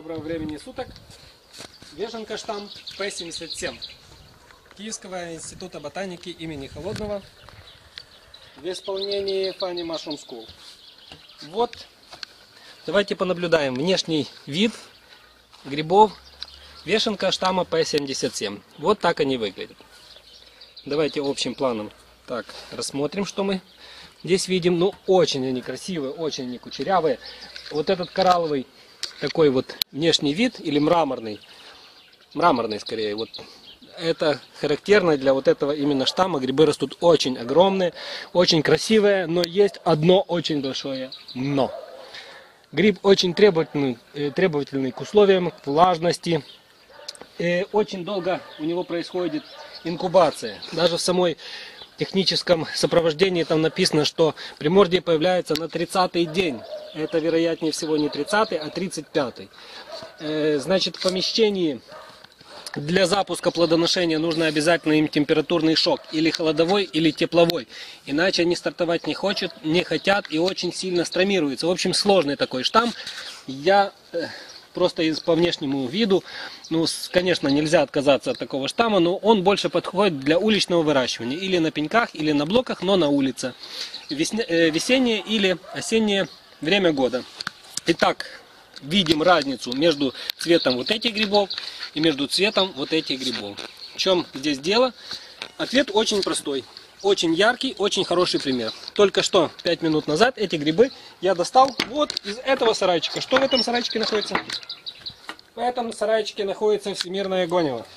Доброго времени суток. Вешенка штамм P77 Киевского института ботаники имени Холодного в исполнении Funny Mushroom School. Вот, давайте понаблюдаем внешний вид грибов вешенка штамма P77. Вот так они выглядят. Давайте общим планом так рассмотрим, что мы здесь видим. Ну, очень они красивые, очень они кучерявые. Вот этот коралловый такой вот внешний вид, или мраморный скорее, вот это характерно для вот этого именно штамма. Грибы растут очень огромные, очень красивые, но есть одно очень большое но. Гриб очень требовательный к условиям, к влажности. И очень долго у него происходит инкубация. Даже в самой техническом сопровождении там написано, что примордие появляется на 30-й день. Это вероятнее всего не 30-й, а 35-й. Значит, в помещении для запуска плодоношения нужно обязательно им температурный шок. Или холодовой, или тепловой. Иначе они стартовать не хотят и очень сильно стромируются. В общем, сложный такой штамм. Я просто по внешнему виду, ну, конечно, нельзя отказаться от такого штамма, но он больше подходит для уличного выращивания. Или на пеньках, или на блоках, но на улице. Весеннее или осеннее время года. Итак, видим разницу между цветом вот этих грибов и между цветом вот этих грибов. В чем здесь дело? Ответ очень простой. Очень яркий, очень хороший пример. Только что 5 минут назад эти грибы я достал вот из этого сарайчика. Что в этом сарайчике находится? В этом сарайчике находится всемирное гонево.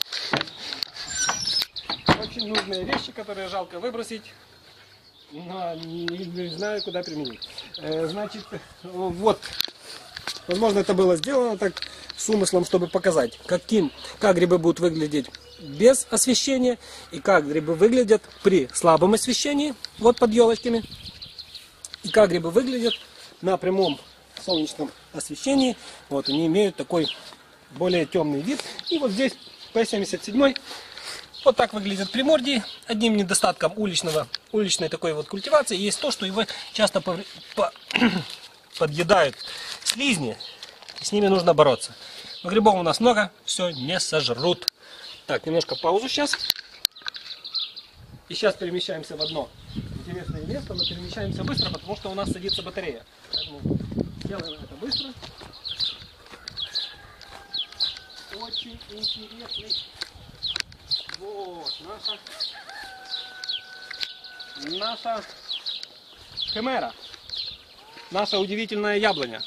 Очень нужные вещи, которые жалко выбросить, но не знаю, куда применить. Значит, вот. Возможно, это было сделано так с умыслом, чтобы показать, как грибы будут выглядеть без освещения и как грибы выглядят при слабом освещении, вот под елочками, и как грибы выглядят на прямом солнечном освещении. Вот они имеют такой более темный вид. И вот здесь P77 вот так выглядят примордии. Одним недостатком уличной такой вот культивации есть то, что его часто подъедают слизни, и с ними нужно бороться. Но грибов у нас много, все не сожрут. Так, немножко паузу сейчас. И сейчас перемещаемся в одно интересное место, но перемещаемся быстро, потому что у нас садится батарея. Поэтому делаем это быстро. Очень интересный. Вот наша химера. Наша удивительная яблоня.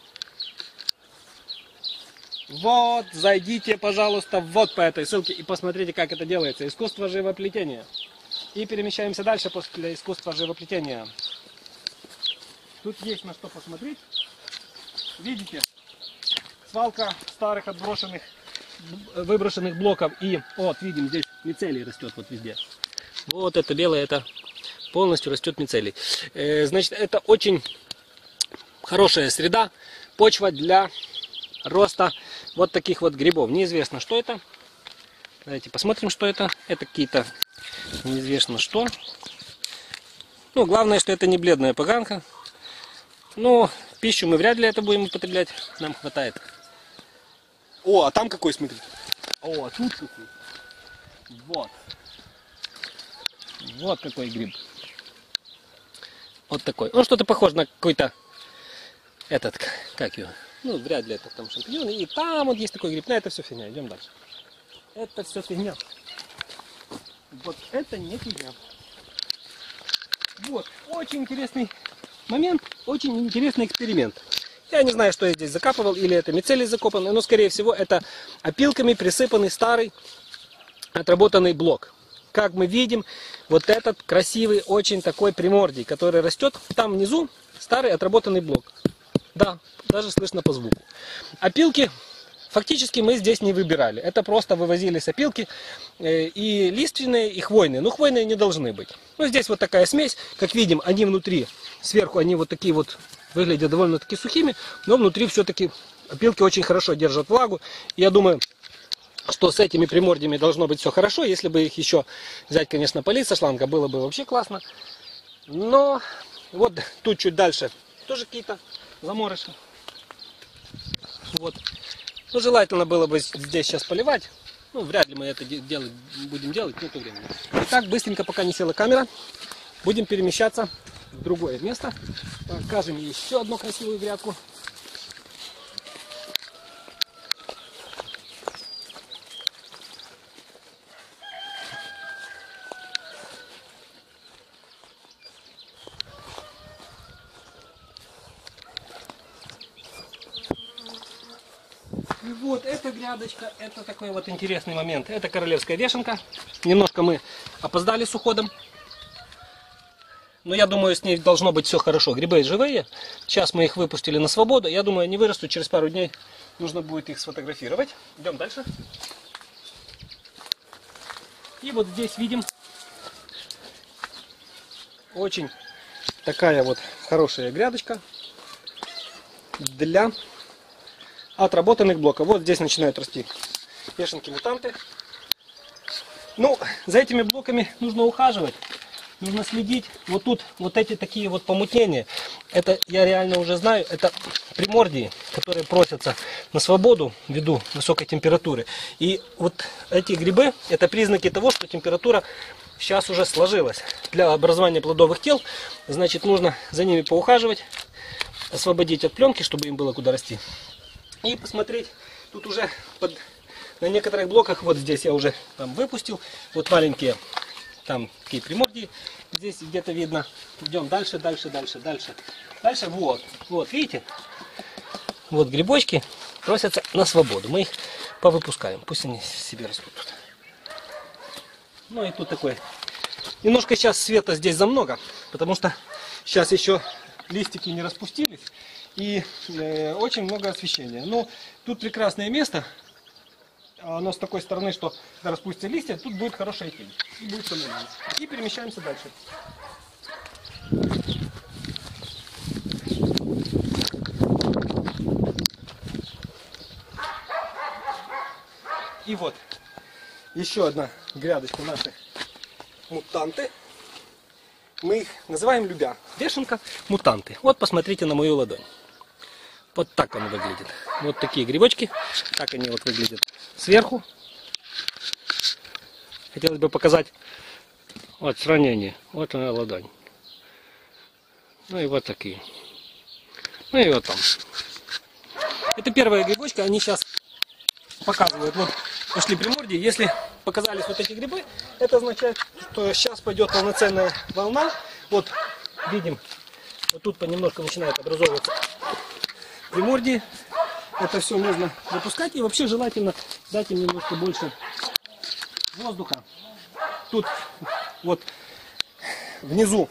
Вот, зайдите, пожалуйста, вот по этой ссылке и посмотрите, как это делается. Искусство живоплетения. И перемещаемся дальше после искусства живоплетения. Тут есть на что посмотреть. Видите? Свалка старых выброшенных блоков. И вот, видим, здесь мицелий растет вот везде. Вот это белое, это полностью растет мицелий. Значит, это очень хорошая среда, почва для роста вот таких вот грибов. Неизвестно, что это. Давайте посмотрим, что это. Это какие-то неизвестно что. Ну, главное, что это не бледная поганка. Но пищу мы вряд ли это будем употреблять. Нам хватает. О, а там какой, смотрите. О, а тут какой. Вот. Вот какой гриб. Вот такой. Он что-то похож на какой-то этот, как его? Ну, вряд ли это там шампиньоны. И там вот есть такой гриб. Но это все фигня. Идем дальше. Это все фигня. Вот это не фигня. Вот. Очень интересный момент. Очень интересный эксперимент. Я не знаю, что я здесь закапывал. Или это мицелий закопанный. Но, скорее всего, это опилками присыпанный старый отработанный блок. Как мы видим, вот этот красивый очень такой примордий, который растет там внизу, старый отработанный блок. Да, даже слышно по звуку. Опилки фактически мы здесь не выбирали. Это просто вывозились опилки и лиственные, и хвойные. Но хвойные не должны быть. Ну, здесь вот такая смесь. Как видим, они внутри, сверху они вот такие вот выглядят довольно-таки сухими, но внутри все-таки опилки очень хорошо держат влагу. Я думаю, что с этими примордиями должно быть все хорошо. Если бы их еще взять, конечно, полить со шланга, было бы вообще классно. Но вот тут чуть дальше тоже какие-то заморыши. Вот. Ну, желательно было бы здесь сейчас поливать. Ну, вряд ли мы это будем делать, нету времени. Итак, быстренько, пока не села камера, будем перемещаться в другое место. Покажем еще одну красивую грядку. И вот эта грядочка, это такой вот интересный момент. Это королевская вешенка. Немножко мы опоздали с уходом. Но я думаю, с ней должно быть все хорошо. Грибы живые. Сейчас мы их выпустили на свободу. Я думаю, они вырастут. Через пару дней нужно будет их сфотографировать. Идем дальше. И вот здесь видим очень такая вот хорошая грядочка для отработанных блоков. Вот здесь начинают расти вешенки-мутанты. Ну, за этими блоками нужно ухаживать, нужно следить. Вот тут вот эти такие вот помутнения, это я реально уже знаю, это примордии, которые просятся на свободу ввиду высокой температуры. И вот эти грибы, это признаки того, что температура сейчас уже сложилась. Для образования плодовых тел, значит, нужно за ними поухаживать, освободить от пленки, чтобы им было куда расти. И посмотреть, тут уже на некоторых блоках, вот здесь я уже там выпустил, вот маленькие там такие примордии, здесь где-то видно. Идем дальше, дальше, дальше, дальше. Дальше вот, видите, вот грибочки просятся на свободу, мы их повыпускаем, пусть они себе растут. Ну и тут такой, немножко сейчас света здесь замного, потому что сейчас еще листики не распустились. И очень много освещения. Но тут прекрасное место. Оно с такой стороны, что когда распустятся листья, тут будет хорошая тень. И будет все нормально. И перемещаемся дальше. И вот еще одна грядочка наших мутанты. Мы их называем любя. Вешенка мутанты. Вот посмотрите на мою ладонь. Вот так оно выглядит. Вот такие грибочки. Так они вот выглядят сверху. Хотелось бы показать вот сравнение. Вот она ладонь. Ну и вот такие. Ну и вот там. Это первая грибочка. Они сейчас показывают. Вот пошли примордии. Если показались вот эти грибы, это означает, что сейчас пойдет полноценная волна. Вот видим, вот тут понемножку начинает образовываться примордии. Это все нужно выпускать. И вообще желательно дать им немножко больше воздуха. Тут вот внизу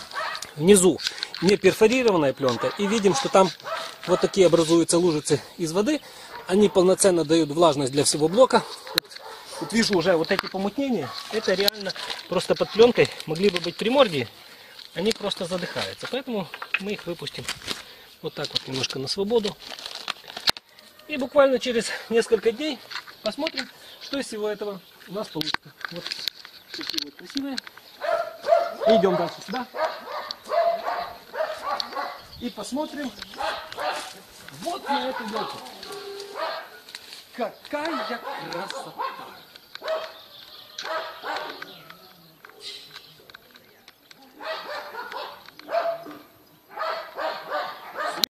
не перфорированная пленка. И видим, что там вот такие образуются лужицы из воды. Они полноценно дают влажность для всего блока. Вот вижу уже вот эти помутнения. Это реально просто под пленкой могли бы быть примордии. Они просто задыхаются. Поэтому мы их выпустим вот так вот немножко на свободу. И буквально через несколько дней посмотрим, что из всего этого у нас получится. Вот такие вот красивые. И идем дальше сюда. И посмотрим вот на эту елку. Какая красота!